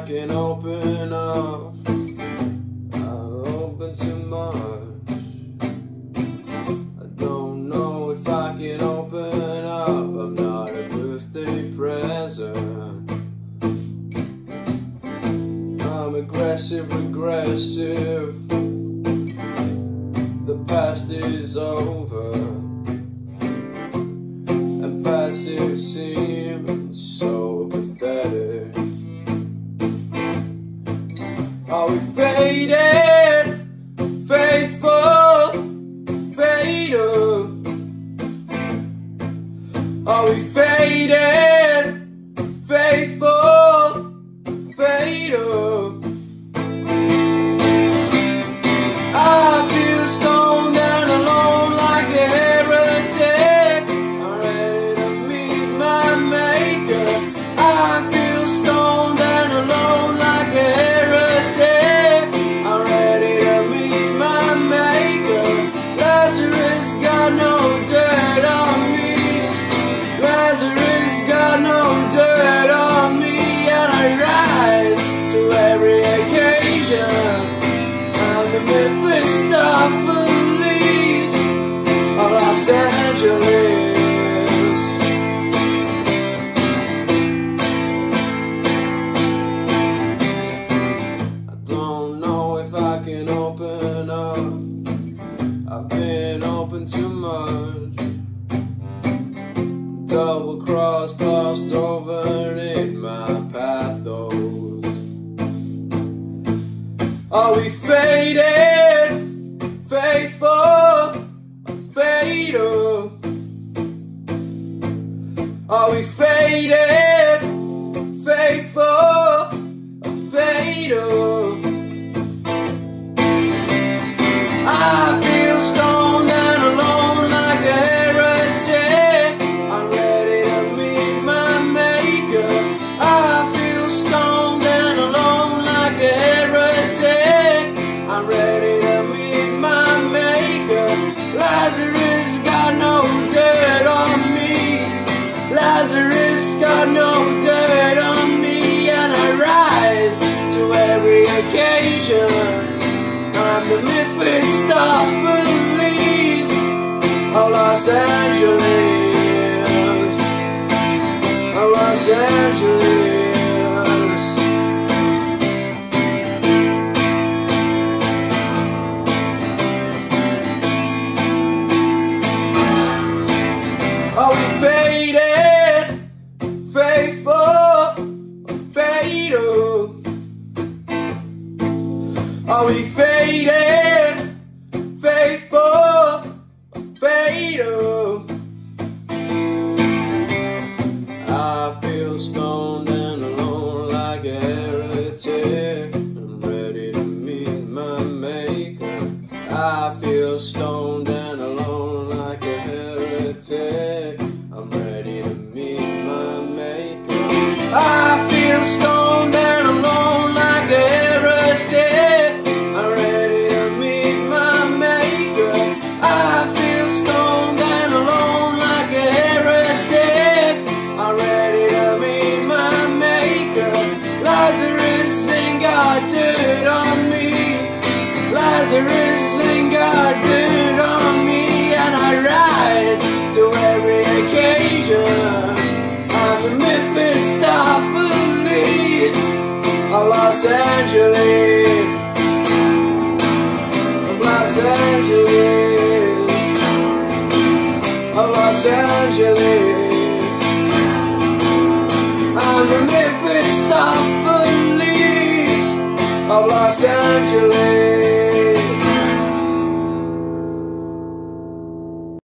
can open up. I've opened too much. I don't know if I can open up. I'm not a birthday present. I'm aggressive, regressive. The past is over, and passive seems so pathetic. Are we faded, faithful, fatal? Are we faded, faithful, fatal? I feel stoned and alone like a heretic. I'm ready to meet my maker. I feel stoned and alone like a heretic. I'm ready to meet my maker. Lazarus got no dirt on me. Lazarus got no dirt on me. And I rise to every occasion. I'm the Mephistopheles of Los Angeles. I don't know if I can open up. I've been open too much. Double cross, glossed over in my pathos. Are we faded, faithful, fatal? Are we faded, faithful, fatal? I feel stoned and alone like a heretic. I'm ready to meet my maker. I feel stoned and alone like a heretic. I'm ready to meet my maker. Lazarus got no dirt on me. Lazarus got no dirt on me. And I rise to every occasion. I'm the Mephistopheles of Los Angeles. Of Los Angeles. Are we faded, faithful, fatal? Are we faded, faithful, fatal? I feel stoned and alone like a heretic. I'm ready to meet my maker. I feel stoned and alone like a heretic. I'm ready to meet my maker. I feel stoned and alone like a heretic. I'm ready to meet my maker. I feel stoned and alone like a heretic. I'm ready to meet my maker. Lazarus ain't got dirt on me. Lazarus ain't got dirt on me. And I rise to every occasion. I'm the Mephistopheles of Los Angeles. Of Los Angeles. Of Los Angeles. I'm the Mephistopheles of Los Angeles.